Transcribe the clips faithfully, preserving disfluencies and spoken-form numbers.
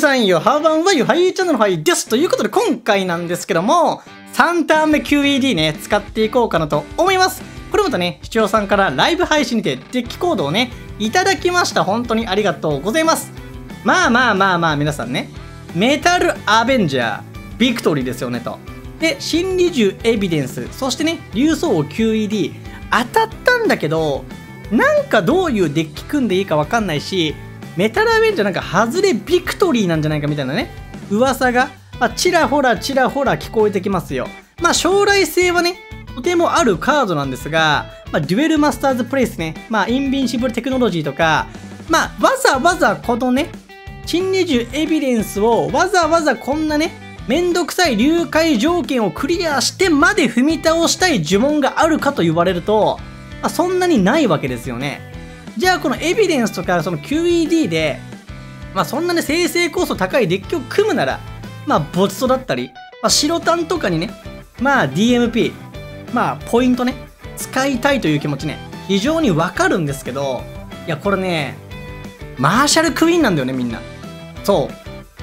さんよ、ハーバンはよ、ハイチャンネルのハイです。ということで、今回なんですけども、さんターン目 キューイーディー ね、使っていこうかなと思います。これまたね、視聴さんからライブ配信にてデッキコードをね、いただきました。本当にありがとうございます。まあまあまあまあ、皆さんね、メタルアベンジャー、ビクトリーですよねと。で、心理銃エビデンス、そしてね、竜装王 キューイーディー、当たったんだけど、なんかどういうデッキ組んでいいかわかんないし、メタルアベンジャーなんか外れビクトリーなんじゃないかみたいなね、噂が、まあ、ちらほらちらほら聞こえてきますよ。まあ将来性はね、とてもあるカードなんですが、まあ、デュエルマスターズプレイスね、まあインビンシブルテクノロジーとか、まあわざわざこのね、心理銃エビデンスをわざわざこんなね、めんどくさい流解条件をクリアしてまで踏み倒したい呪文があるかと言われると、まあ、そんなにないわけですよね。じゃあこのエビデンスとかその キューイーディー で、まあそんなね生成コスト高いデッキを組むなら、まあボツトだったり、まあ白タンとかにね、まあ ディーエムピー、まあポイントね、使いたいという気持ちね、非常にわかるんですけど、いやこれね、マーシャルクイーンなんだよねみんな。そう。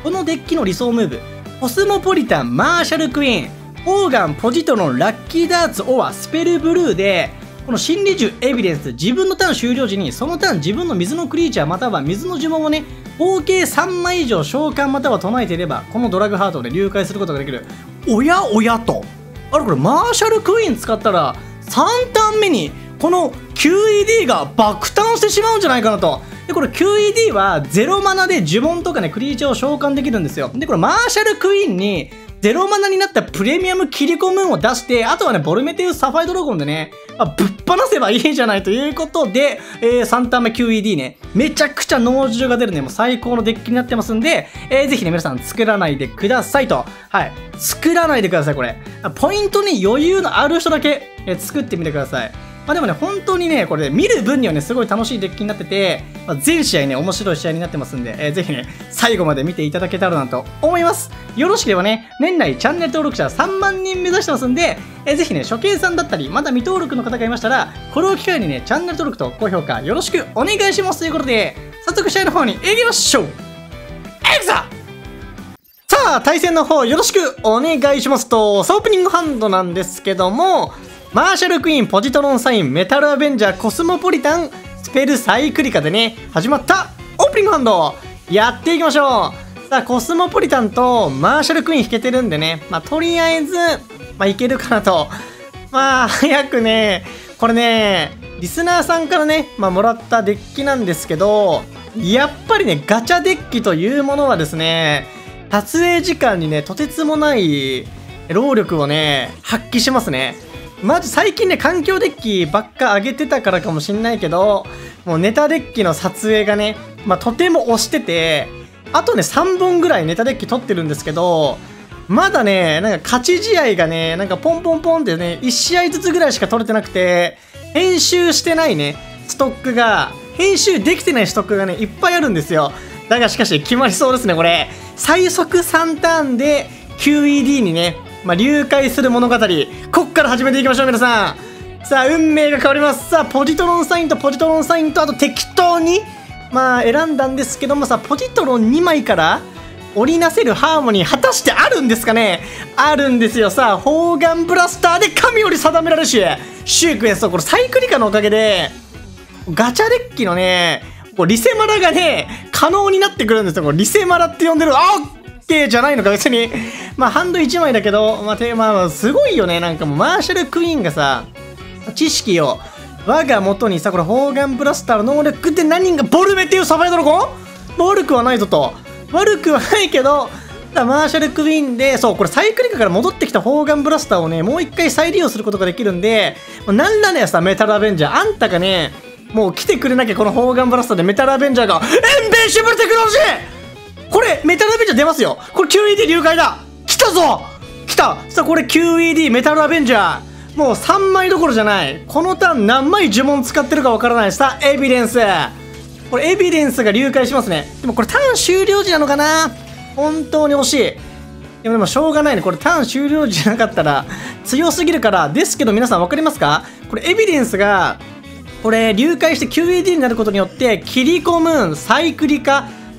このデッキの理想ムーブ、コスモポリタン、マーシャルクイーン、オーガン、ポジトロン、ラッキーダーツ、オア、スペルブルーで、この心理銃エビデンス、自分のターン終了時にそのターン自分の水のクリーチャーまたは水の呪文をね、合計さんまい以上召喚または唱えていればこのドラグハートで流解することができる。おやおやと、あれこれマーシャルクイーン使ったらさんターン目にこの キューイーディー が爆誕してしまうんじゃないかなと。でこれ キューイーディー はゼロマナで呪文とかねクリーチャーを召喚できるんですよ。でこれマーシャルクイーンにゼロマナになったプレミアムキリコムーンを出して、あとはね、ボルメテウスサファイドラゴンでね、あぶっ放せばいいじゃないということで、えー、さんターン目 キューイーディー ね、めちゃくちゃ脳汁が出るね、もう最高のデッキになってますんで、えー、ぜひね、皆さん作らないでくださいと。はい。作らないでください、これ。ポイントに余裕のある人だけ、えー、作ってみてください。まあでもね、本当にね、これ、見る分にはね、すごい楽しいデッキになってて、まあ、全試合ね、面白い試合になってますんで、えー、ぜひね、最後まで見ていただけたらなと思います。よろしければね、年内チャンネル登録者さんまんにん目指してますんで、えー、ぜひね、初見さんだったり、まだ未登録の方がいましたら、これを機会にね、チャンネル登録と高評価よろしくお願いしますということで、早速試合の方に行きましょう。エクザさあ、対戦の方よろしくお願いしますと、さあオープニングハンドなんですけども、マーシャルクイーン、ポジトロンサイン、メタルアベンジャー、コスモポリタン、スペルサイクリカでね、始まったオープニングハンドやっていきましょう。さあ、コスモポリタンとマーシャルクイーン引けてるんでね、まあ、とりあえず、まあ、いけるかなと。まあ、早くね、これね、リスナーさんからね、まあ、もらったデッキなんですけど、やっぱりね、ガチャデッキというものはですね、撮影時間にね、とてつもない労力をね、発揮しますね。マジ最近ね、環境デッキばっか上げてたからかもしんないけど、もうネタデッキの撮影がね、まあ、とても押してて、あとね、さんぼんぐらいネタデッキ撮ってるんですけど、まだね、なんか勝ち試合がね、なんかポンポンポンってね、いち試合ずつぐらいしか撮れてなくて、編集してないね、ストックが、編集できてないストックがね、いっぱいあるんですよ。だがしかし、決まりそうですね、これ。最速さんターンで キューイーディー にね、まあ、流解する物語、こっから始めていきましょう、皆さん。さあ、運命が変わります。さあ、ポジトロンサインとポジトロンサインと、あと適当に、まあ、選んだんですけどもさ、ポジトロンにまいから織りなせるハーモニー、果たしてあるんですかね。あるんですよ。さあ、砲丸ブラスターで神より定められし、シークエンスと、これサイクリカのおかげで、ガチャデッキのね、こうリセマラがね、可能になってくるんですよ。これリセマラって呼んでる。あじゃないのか別に。まあハンドいちまいだけど、まあ、てまあすごいよね。なんかもうマーシャルクイーンがさ、知識を我が元にさ、これ砲丸ブラスターの能力って何人がボルメテウスサファイドラゴン悪くはないぞと。悪くはないけど、マーシャルクイーンで、そう、これサイクリカから戻ってきた砲丸ブラスターをね、もう一回再利用することができるんで、なんらねさ、メタルアベンジャー、あんたがね、もう来てくれなきゃこの砲丸ブラスターでメタルアベンジャーが、エンベンシブルテクノロジーこれ、メタルアベンジャー出ますよ。これ キューイーディー 流解だ。来たぞ来たさあ、これ キューイーディー メタルアベンジャー。もうさんまいどころじゃない。このターン何枚呪文使ってるかわからない。さあ、エビデンス。これエビデンスが流解しますね。でもこれターン終了時なのかな。本当に惜しい。でもでもしょうがないね。これターン終了時じゃなかったら強すぎるから。ですけど皆さんわかりますか。これエビデンスが、これ流解して キューイーディー になることによって、キリコムーン、サイクリカ、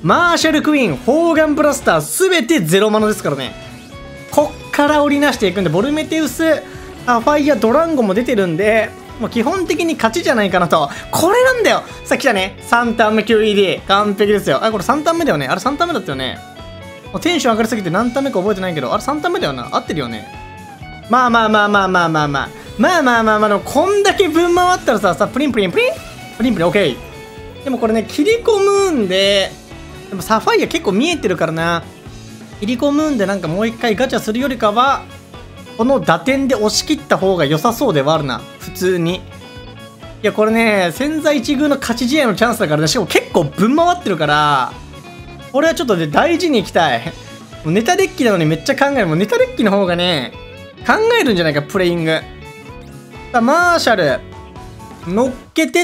マーシャルクイーン、ホーガンブラスター、すべてゼロマナですからね。こっから織りなしていくんで、ボルメテウス、アファイア、ドランゴも出てるんで、もう基本的に勝ちじゃないかなと。これなんだよ。さっき来たね。さんターン目 キューイーディー。完璧ですよ。あ、これさんターン目だよね。あれさんターン目だったよね。もうテンション上がりすぎて何ターン目か覚えてないけど、あれさんターン目だよな。合ってるよね。まあまあまあまあまあまあまあ。まあまあまあまあ、でもこんだけ分回ったらさ、さ、プリンプリンプリンプリンプリン、オッケー。でもこれね、切り込むんで、でもサファイア結構見えてるからな。切り込むんでなんかもう一回ガチャするよりかは、この打点で押し切った方が良さそうではあるな。普通に。いや、これね、千載一遇の勝ち試合のチャンスだからね、しかも結構分回ってるから、これはちょっとね、大事にいきたい。もうネタデッキなのにめっちゃ考える。もうネタデッキの方がね、考えるんじゃないか、プレイング。さあ、マーシャル、乗っけてって、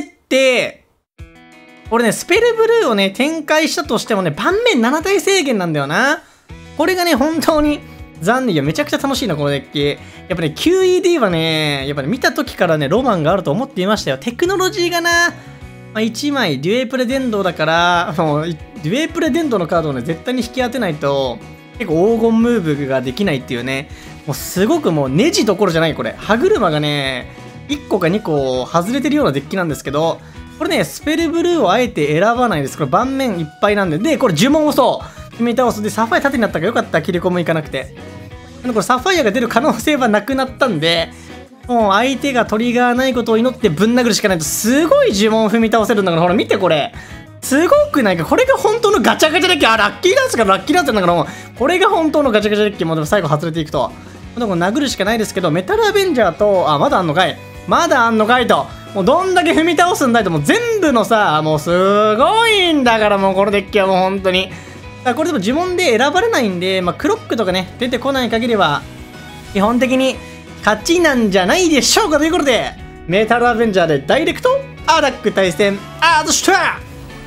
これね、スペルブルーをね、展開したとしてもね、盤面なな体制限なんだよな。これがね、本当に残念。いや、めちゃくちゃ楽しいな、このデッキ。やっぱね、キューイーディー はね、やっぱね、見た時からね、ロマンがあると思っていましたよ。テクノロジーがな、まあ、いちまい、デュエプレ伝導だから、もう、デュエプレ伝導のカードをね、絶対に引き当てないと、結構黄金ムーブができないっていうね、もうすごくもうネジどころじゃない、これ。歯車がね、いっこかにこ外れてるようなデッキなんですけど、これね、スペルブルーをあえて選ばないです。これ盤面いっぱいなんで。で、これ呪文をそう。決め倒す。で、サファイア縦になったからよかった。切り込むいかなくて。これサファイアが出る可能性はなくなったんで、もう相手がトリガーないことを祈ってぶん殴るしかないと、すごい呪文を踏み倒せるんだから、ほら見てこれ。すごくないか。これが本当のガチャガチャデッキ。あ、ラッキーダンスかラッキーダンスなんだから、もう、これが本当のガチャガチャデッキ。もうでも最後外れていくと。でも殴るしかないですけど、メタルアベンジャーと、あ、まだあんのかい。まだあんのかいと。もうどんだけ踏み倒すんだいと、もう全部のさ、もうすごいんだから、もうこのデッキはもう本当に。だからこれでも呪文で選ばれないんで、まあ、クロックとかね、出てこない限りは、基本的に勝ちなんじゃないでしょうかということで、メタルアベンジャーでダイレクトアタック対戦、アドシュタ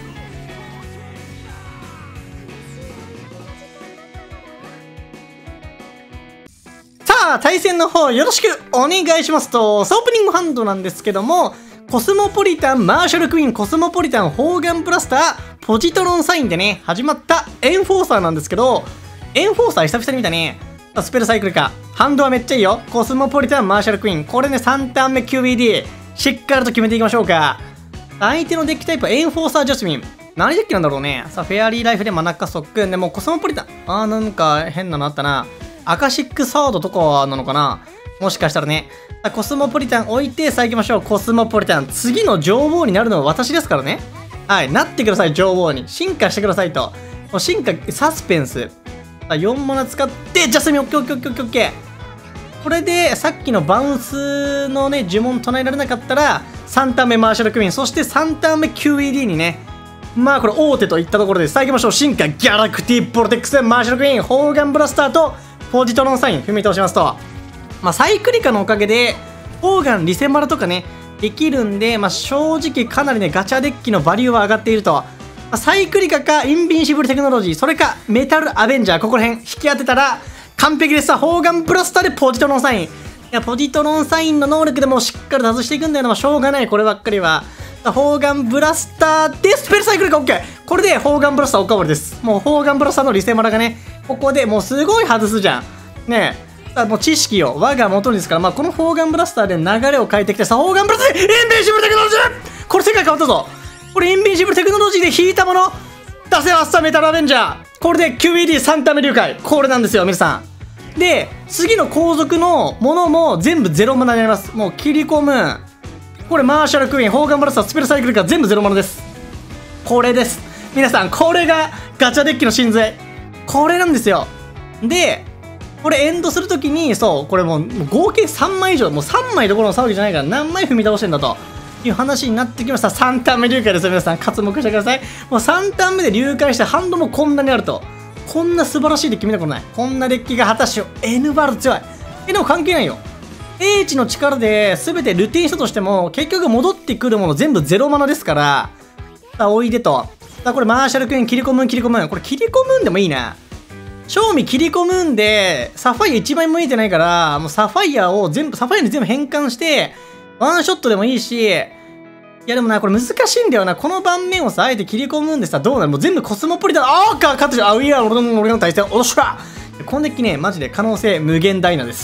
さあ、対戦の方よろしくお願いしますと、さあオープニングハンドなんですけども、コスモポリタン、マーシャルクイーン、コスモポリタン、ホーガンブラスター、ポジトロンサインでね、始まったエンフォーサーなんですけど、エンフォーサー久々に見たね。スペルサイクルか。ハンドはめっちゃいいよ。コスモポリタン、マーシャルクイーン。これね、さんターン目 キュービーディー。しっかりと決めていきましょうか。相手のデッキタイプはエンフォーサージャスミン。何デッキなんだろうね。さあ、フェアリーライフでマナカソック。でもコスモポリタン。あー、なんか変なのあったな。アカシックサードとかなのかな、もしかしたらね。コスモポリタン置いて、さあ行きましょう。コスモポリタン。次の女王になるのは私ですからね。はい、なってください、女王に。進化してくださいと。もう進化、サスペンス。さあ、よんマナ使って、ジャスミン、オッケーオッケーオッケーオッケー。これで、さっきのバウンスのね、呪文唱えられなかったら、さんターン目マーシャルクイーン、そしてさんターン目 キューイーディー にね、まあこれ大手といったところで、さあ行きましょう。進化、ギャラクティプロテックス、マーシャルクイーン、ホーガンブラスターと、ポジトロンサイン踏み倒しますと、まあ、サイクリカのおかげでオーガンリセマラとかねできるんで、まあ、正直かなりねガチャデッキのバリューは上がっていると、まあ、サイクリカかインビンシブルテクノロジー、それかメタルアベンジャー、ここら辺引き当てたら完璧です。さあホーガンブラスターでポジトロンサイン。いやポジトロンサインの能力でもしっかりと外していくんだよな、まあ、しょうがないこればっかりは。ホーガンブラスターでスペルサイクルが OK。 これでホーガンブラスターおかわりです。もうホーガンブラスターのリセマラがねここでもうすごい外すじゃんねえ。さあもう知識を我が元にですから、まあ、このホーガンブラスターで流れを変えてきて、さあホーガンブラスターインビンシブルテクノロジー、これ世界変わったぞ。これインビンシブルテクノロジーで引いたもの出せます。さあメタルアベンジャー、これで キューイーディーさん ターン目流解、これなんですよ皆さん。で次の後続のものも全部ゼロマナになります。もう切り込む、これマーシャルクイーン、ホーガンブラスター、スペルサイクルが全部ゼロマナです。これです皆さん、これがガチャデッキの真髄、これなんですよ。でこれエンドするときに、そうこれもう合計さんまい以上、もうさんまいどころの騒ぎじゃないから何枚踏み倒してんだという話になってきました。さんターン目流解ですよ皆さん、刮目してください。もうさんターン目で流解してハンドもこんなにあると、こんな素晴らしいデッキ見たことない。こんなデッキが果たして N バル強い。えでも関係ないよ。英知の力で全てルテインしたとしても結局戻ってくるもの全部ゼロマナですから、さあおいでと。さあこれマーシャルクイーン切り込むん切り込むん、これ切り込むんでもいいな。正味切り込むんでサファイア一枚も見えてないから、もうサファイアを全部サファイアに全部変換してワンショットでもいいし、いやでもな、これ難しいんだよな。この盤面をさ、あえて切り込むんでさ、どうなる？もう全部コスモポリタン、あーか、勝ってる。あ、いや、俺の、俺の対戦、おっしゃ！このデッキね、マジで可能性無限大なです。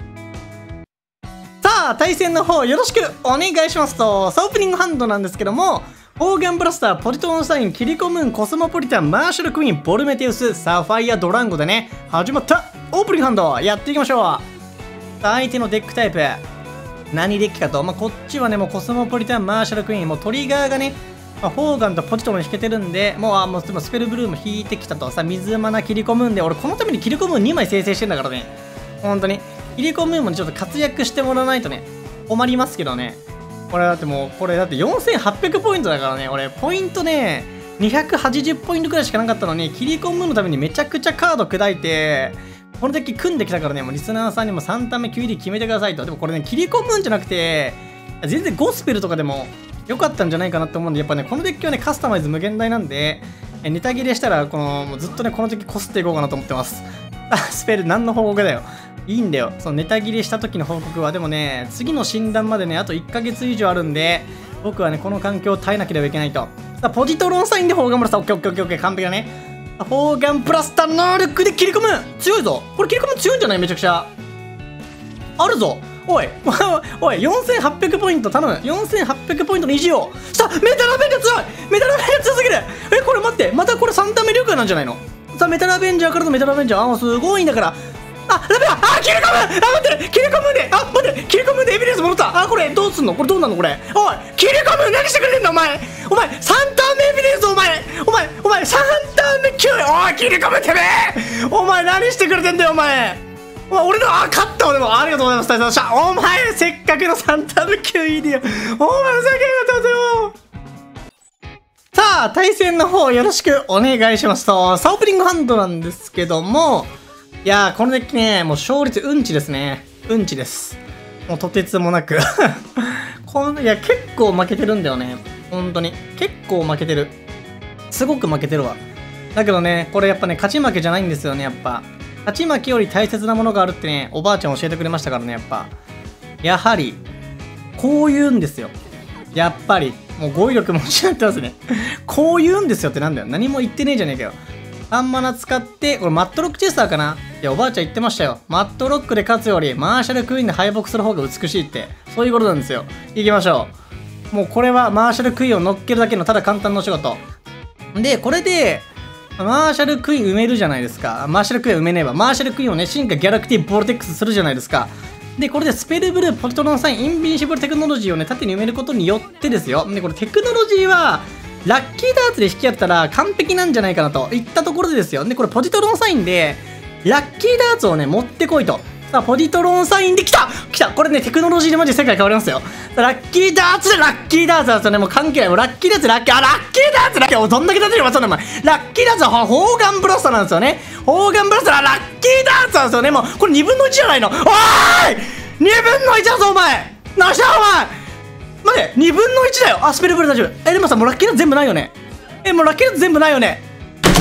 さあ、対戦の方よろしくお願いしますと、さあ、オープニングハンドなんですけども、オーガンブラスター、ポジトロンサイン、キリコムーン、コスモポリタン、マーシャルクイーン、ボルメテウス、サファイア、ドランゴでね、始まったオープニングハンド、やっていきましょう。さあ、相手のデックタイプ、何デッキかと、まあ、こっちはね、もうコスモポリタン、マーシャルクイーン、もうトリガーがね、まあ、フォーガンとポジトロン引けてるんで、もう、あ、もう、でもスペルブルーム引いてきたと、さあ、水マナ切り込むんで、俺、このために切り込むにまい生成してんだからね、本当に。切り込むもちょっと活躍してもらわないとね、困りますけどね。これだってもう、これだってよんせんはっぴゃくポイントだからね、俺、ポイントね、にひゃくはちじゅうポイントくらいしかなかったのに、切り込むのためにめちゃくちゃカード砕いて、このデッキ組んできたからね、もうリスナーさんにもさんターン目 キューディー 決めてくださいと。でもこれね、切り込むんじゃなくて、全然ゴスペルとかでも良かったんじゃないかなって思うんで、やっぱね、このデッキはね、カスタマイズ無限大なんで、ネタ切れしたら、この、もうずっとね、この時こすっていこうかなと思ってます。あ、スペル何の報告だよ。いいんだよ。そのネタ切れした時の報告は、でもね、次の診断までね、あといっかげつ以上あるんで、僕はね、この環境を耐えなければいけないと。さあ、ポジトロンサインでフォーガンブラスター、オッケーオッケーオッケーオッケー、完璧だね。フォーガンブラスター能力で切り込む強いぞ。これ切り込む強いんじゃない？めちゃくちゃ。あるぞ。おい、おい、よんせんはっぴゃくポイント頼む。よんせんはっぴゃくポイントの意地を。さあ、メタラベンジャー強いメタラベンジャー強すぎる。え、これ待って、またこれさんターン目了解なんじゃないの？さあ、メタラベンジャーからのメタラベンジャー。あ、すごいんだから。あ、ダメだ。あ、切り込む。あ、待って、切り込むんで。あ、待って、切り込むんでエビデンス戻った。あ、これどうすんの？これどうなのこれ。おい、切り込む。何してくれんのお前。お前、さんターン目エビデンスお前。お前、お前、さんターン目きゅう。おい、切り込むてめえ。お前、何してくれてんだよお前。お前、俺の、あ、勝った俺も。ありがとうございます。大佐でした。お前、せっかくのさんターン目 キューイーディー よ。お前の先ありがとうございます。さあ、対戦の方よろしくお願いしますと、さあ、オープニングハンドなんですけども、いやー、このデッキね、もう勝率うんちですね。うんちです。もうとてつもなく。このいや、結構負けてるんだよね。本当に。結構負けてる。すごく負けてるわ。だけどね、これやっぱね、勝ち負けじゃないんですよね、やっぱ。勝ち負けより大切なものがあるってね、おばあちゃん教えてくれましたからね、やっぱ。やはり、こう言うんですよ。やっぱり。もう語彙力も失ってますね。こう言うんですよってなんだよ。何も言ってねえじゃねえかよ。さんマナ使って、これマットロックチェスターかな？いや、おばあちゃん言ってましたよ。マットロックで勝つより、マーシャルクイーンで敗北する方が美しいって。そういうことなんですよ。行きましょう。もうこれはマーシャルクイーンを乗っけるだけのただ簡単なお仕事。で、これで、マーシャルクイーン埋めるじゃないですか。マーシャルクイーン埋めねば。マーシャルクイーンをね、進化ギャラクティボルテックスするじゃないですか。で、これでスペルブルー、ポジトロンサイン、インビンシブルテクノロジーをね、縦に埋めることによってですよ。で、これテクノロジーは、ラッキーダーツで引き当てたら完璧なんじゃないかなといったところでですよ。で、これポジトロンサインで、ラッキーダーツをね、持ってこいと。さあ、ポジトロンサインで来た来たこれね、テクノロジーでマジで世界変わりますよ。ラッキーダーツでラッキーダーツなんですよね。もう関係ない。もうラッキーダーツ、ラッキー、あ、ラッキーダーツ、ラッキー、どんだけ立てるわ、そんなお前。ラッキーダーツはホーガンブラスターなんですよね。ホーガンブラスターはラッキーダーツなんですよね。もう、これにぶんのいちじゃないの。おーいにぶんのいちだぞ、お前なしたお前待て、にぶんのいちだよ。あ、スペルブル大丈夫。え、でもさ、もうラッキーダーツ全部ないよね。え、もうラッキーダーツ全部ないよね。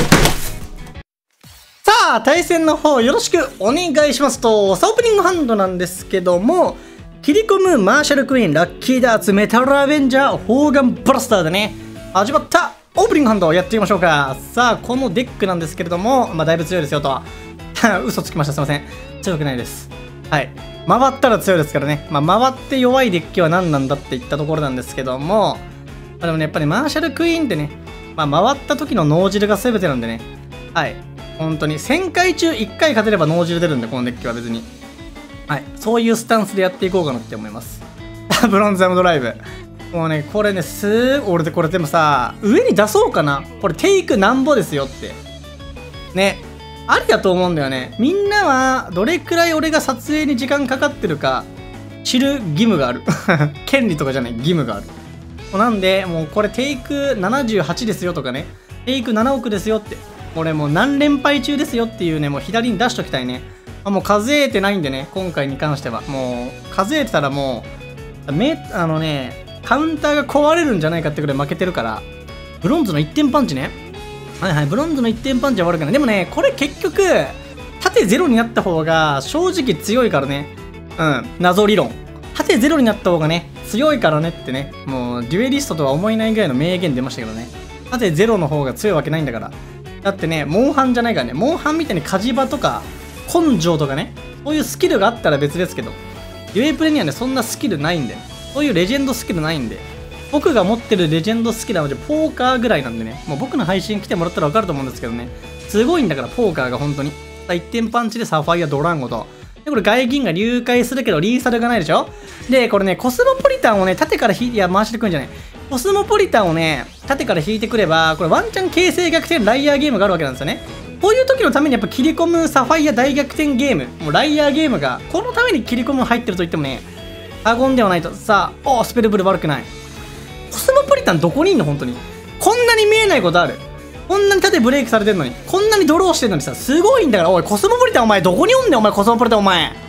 さあ、対戦の方よろしくお願いしますと、さあ、オープニングハンドなんですけども、切り込むマーシャルクイーン、ラッキーダーツ、メタルアベンジャー、フォーガンブラスターでね、始まったオープニングハンドをやってみましょうか。さあ、このデックなんですけれども、まあ、だいぶ強いですよと。嘘つきました、すいません。強くないです。はい。回ったら強いですからね。まあ、回って弱いデッキは何なんだって言ったところなんですけども、まあ、でもね、やっぱりマーシャルクイーンってね、まあ、回った時の脳汁が全てなんでね、はい。本当に、せんかい中いっかい勝てれば脳汁出るんで、このデッキは別に。はい。そういうスタンスでやっていこうかなって思います。ブロンズアムドライブ。もうね、これね、すー、俺でこれでもさ、上に出そうかな。これテイクなんぼですよって。ね。ありだと思うんだよね。みんなはどれくらい俺が撮影に時間かかってるか知る義務がある。権利とかじゃない、義務がある。なんで、もうこれテイクななじゅうはちですよとかね、テイクななおくですよって、これもう何連敗中ですよっていうね、もう左に出しときたいね。あ、もう数えてないんでね、今回に関しては。もう数えてたらもう、め、あのね、カウンターが壊れるんじゃないかってくらい負けてるから、ブロンズのいってんパンチね。はいはい、ブロンズのいってんパンチは悪くない。でもね、これ結局、縦ゼロになった方が正直強いからね。うん、謎理論。縦ゼロになった方がね、 強いからねってね、もうデュエリストとは思えないぐらいの名言出ましたけどね。なぜゼロの方が強いわけないんだから。だってね、モンハンじゃないからね、モンハンみたいに火事場とか根性とかね、そういうスキルがあったら別ですけど、デュエプレにはね、そんなスキルないんで、そういうレジェンドスキルないんで、僕が持ってるレジェンドスキルはポーカーぐらいなんでね、もう僕の配信来てもらったら分かると思うんですけどね、すごいんだから、ポーカーが本当に。一点パンチでサファイア、ドランゴと。で、これ外銀が流解するけど、リーサルがないでしょ。で、これね、コスモポリタンをね、縦から引いて、いや、回してくるんじゃない。コスモポリタンをね、縦から引いてくれば、これワンチャン形勢逆転ライアーゲームがあるわけなんですよね。こういう時のためにやっぱ切り込むサファイア大逆転ゲーム、もうライアーゲームが、このために切り込む入ってると言ってもね、過言ではないと。さあ、おー、スペルブル悪くない。コスモポリタンどこにいんの本当に。こんなに見えないことある。こんなに縦ブレイクされてんのに、こんなにドローしてんのにさ、すごいんだから、おい、コスモポリタンお前どこにおんねん、お前、コスモポリタンお前。